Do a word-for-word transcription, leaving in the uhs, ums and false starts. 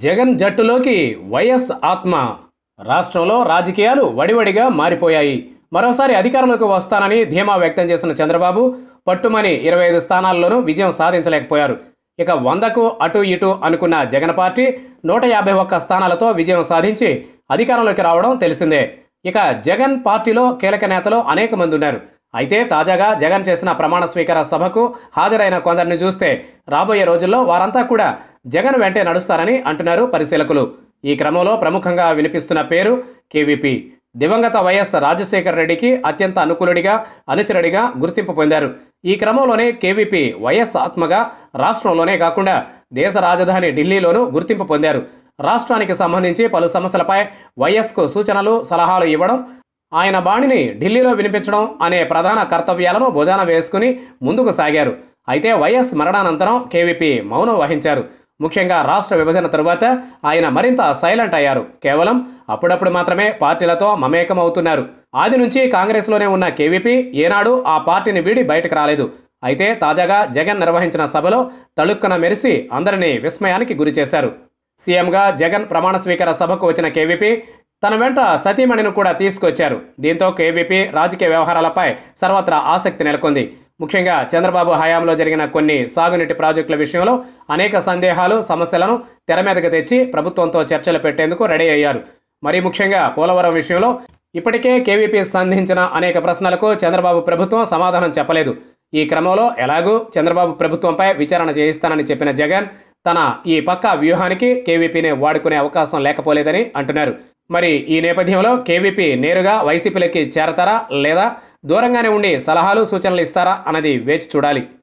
జగన్ జట్టులోకి వైఎస్ ఆత్మ. రాష్ట్రంలో రాజకీయాలు వడివడిగా మారిపోయాయి. మరోసారి అధికారంలోకి వస్తానని ధీమా వ్యక్తం చేసిన చంద్రబాబు పట్టుమని ఇరవై ఐదు స్థానాల్లోనూ విజయం సాధించలేకపోయారు. ఇక వందకు అటు ఇటు అనుకున్న జగన్ పార్టీ నూట యాభై ఒక్క స్థానాలతో విజయం సాధించి అధికారంలోకి రావడం తెలిసిందే. ఇక జగన్ పార్టీలో కీలక నేతలు అనేక మంది ఉన్నారు. అయితే తాజాగా జగన్ చేసిన ప్రమాణ స్వీకార సభకు హాజరైన కొందరిని చూస్తే రాబోయే రోజుల్లో వారంతా కూడా జగన్ వెంటే నడుస్తారని అంటున్నారు పరిశీలకులు. ఈ క్రమంలో ప్రముఖంగా వినిపిస్తున్న పేరు కేవీపీ. దివంగత వైఎస్ రాజశేఖర రెడ్డికి అత్యంత అనుకూలుడిగా, అనుచరుడిగా గుర్తింపు పొందారు. ఈ క్రమంలోనే కేవీపీ వైఎస్ ఆత్మగా రాష్ట్రంలోనే కాకుండా దేశ రాజధాని ఢిల్లీలోనూ గుర్తింపు పొందారు. రాష్ట్రానికి సంబంధించి పలు సమస్యలపై వైఎస్కు సూచనలు, సలహాలు ఇవ్వడం, ఆయన బాణిని ఢిల్లీలో వినిపించడం అనే ప్రధాన కర్తవ్యాలను భుజాన వేసుకుని ముందుకు సాగారు. అయితే వైఎస్ మరణానంతరం కేవీపీ మౌనం వహించారు. ముఖ్యంగా రాష్ట్ర విభజన తరువాత ఆయన మరింత సైలెంట్ అయ్యారు. కేవలం అప్పుడప్పుడు మాత్రమే పార్టీలతో మమేకం అవుతున్నారు. ఆది నుంచి కాంగ్రెస్లోనే ఉన్న కేవీపీ ఏనాడు ఆ పార్టీని వీడి బయటకు రాలేదు. అయితే తాజాగా జగన్ నిర్వహించిన సభలో తళుక్కున మెరిసి అందరినీ విస్మయానికి గురిచేశారు. సీఎంగా జగన్ ప్రమాణ స్వీకార సభకు వచ్చిన కేవీపీ తన వెంట సతీమణిని కూడా తీసుకొచ్చారు. దీంతో కేవీపీ రాజకీయ వ్యవహారాలపై సర్వత్రా ఆసక్తి నెలకొంది. ముఖ్యంగా చంద్రబాబు హయాంలో జరిగిన కొన్ని సాగునీటి ప్రాజెక్టుల విషయంలో అనేక సందేహాలు, సమస్యలను తెర మీదకు తెచ్చి ప్రభుత్వంతో చర్చలు పెట్టేందుకు రెడీ అయ్యారు. మరీ ముఖ్యంగా పోలవరం విషయంలో ఇప్పటికే కేవీపీ సంధించిన అనేక ప్రశ్నలకు చంద్రబాబు ప్రభుత్వం సమాధానం చెప్పలేదు. ఈ క్రమంలో ఎలాగూ చంద్రబాబు ప్రభుత్వంపై విచారణ చేయిస్తానని చెప్పిన జగన్ తన ఈ పక్కా వ్యూహానికి కేవీపీని వాడుకునే అవకాశం లేకపోలేదని అంటున్నారు. మరి ఈ నేపథ్యంలో కేవీపీ నేరుగా వైసీపీలోకి చేరతారా లేదా దూరంగానే ఉండి సలహాలు, సూచనలు ఇస్తారా అన్నది వేచి చూడాలి.